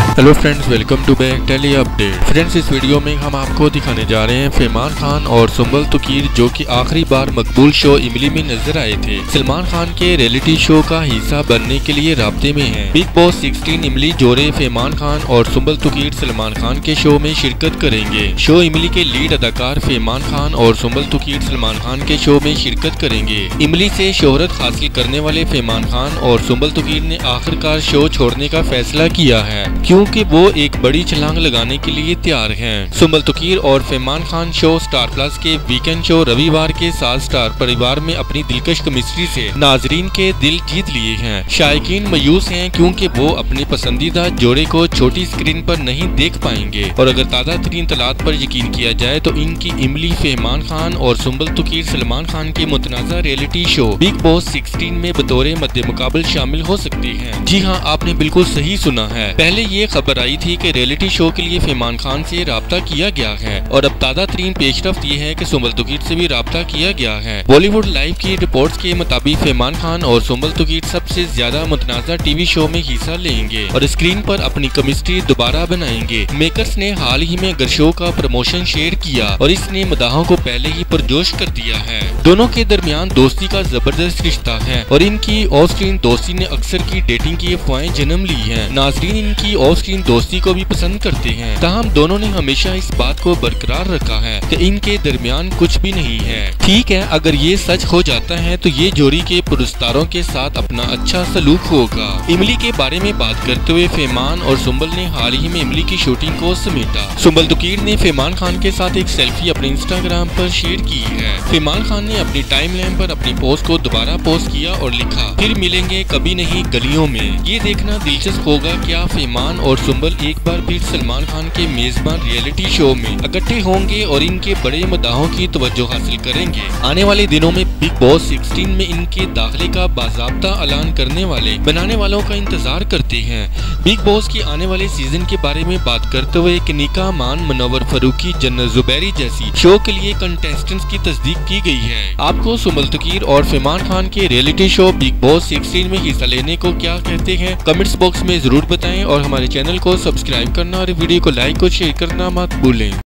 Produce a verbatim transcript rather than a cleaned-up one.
Hello friends, welcome to back telly update. Friends, इस video में हम आपको दिखाने जा रहे हैं फरमान खान और सुंबल तुकीर जो कि आखिरी बार मकबूल शो इमली में नजर आए थे। सलमान खान के रियलिटी शो का हिस्सा बनने के लिए राब्ते में हैं। बिग बॉस सोलह इमली जोड़े फरमान खान और सुंबल तुकीर सलमान खान के शो में शिरकत करेंगे। शो इमली के लीड अदाकार फरमान खान और सुंबल तुकीर सलमान खान के शो में शिरकत करेंगे। इमली से शोहरत हासिल करने वाले फरमान खान और सुंबल तुकीर ने आखिरकार शो छोड़ने का फैसला किया है, क्योंकि वो एक बड़ी छलांग लगाने के लिए तैयार हैं। सुंबल तुकीर और Farman Khan show Star Plus के वीकेंड शो रविवार के साथ स्टार परिवार में अपनी दिलकश केमिस्ट्री से नाजरीन के दिल जीत लिए हैं। शायकीन मायूस हैं क्योंकि वो अपने पसंदीदा जोड़े को छोटी स्क्रीन पर नहीं देख पाएंगे। और अगर ताज़ा तरीन तलात पर यकीन किया जाए तो इनकी इमली फरमान खान और सुंबल तुकीर सलमान खान के मुतनाज़ा रियलिटी शो बिग बॉस सोलह में बतौर मद्दे मुकाबल शामिल हो सकती है। जी हाँ, आपने बिल्कुल सही सुना है। पहले ये खबर आई थी कि रियलिटी शो के लिए फरमान खान से राब्ता किया गया है और अब ताज़ा तरीन पेशरफ्त ये है कि सुंबल तुकीर से भी राब्ता किया गया है। बॉलीवुड लाइव की रिपोर्ट्स के मुताबिक फरमान खान और सुंबल तुकीर सबसे ज्यादा मुतनाज़ा टीवी शो में हिस्सा लेंगे और स्क्रीन पर अपनी केमिस्ट्री दोबारा बनाएंगे। मेकर्स ने हाल ही में शो का प्रमोशन शेयर किया और इसने मदाहों को पहले ही पुरजोश कर दिया है। दोनों के दरमियान दोस्ती का जबरदस्त रिश्ता है और इनकी ऑफ स्क्रीन दोस्ती ने अक्सर की डेटिंग की अफवाहें जन्म ली है। नाजरीन इनकी ऑफ स्क्रीन दोस्ती को भी पसंद करते हैं, ताहम दोनों ने हमेशा इस बात को बरकरार रखा है कि इनके दरमियान कुछ भी नहीं है। ठीक है, अगर ये सच हो जाता है तो ये जोड़ी के पुरस्कारों के साथ अपना अच्छा सलूक होगा। इमली के बारे में बात करते हुए फरमान और सुंबल ने हाल ही में इमली की शूटिंग को समेटा। सुंबल तुकीर ने फरमान खान के साथ एक सेल्फी अपने इंस्टाग्राम पर शेयर की है। फरमान खान ने अपनी टाइमलाइन पर अपनी पोस्ट को दोबारा पोस्ट किया और लिखा, फिर मिलेंगे कभी नहीं गलियों में। ये देखना दिलचस्प होगा क्या फरमान और सुंबल एक बार फिर सलमान खान के मेजबान रियलिटी शो में इकट्ठे होंगे और इनके बड़े मदाहों की तवज्जो हासिल करेंगे। आने वाले दिनों में बिग बॉस सोलह में इनके दाखिले का बाज़ाब्ता ऐलान करने वाले बनाने वालों का इंतजार करते हैं। बिग बॉस के आने वाले सीजन के बारे में बात करते हुए कनिका अमान, मुनव्वर फारूकी, जन्नत जुबैरी जैसी शो के लिए कंटेस्टेंट्स की तस्दीक की गई है। आपको सुंबल तुकीर और फरमान खान के रियलिटी शो बिग बॉस सोलह में हिस्सा लेने को क्या कहते हैं, कमेंट्स बॉक्स में जरूर बताएं और हमारे चैनल को सब्सक्राइब करना और वीडियो को लाइक और शेयर करना मत भूलें।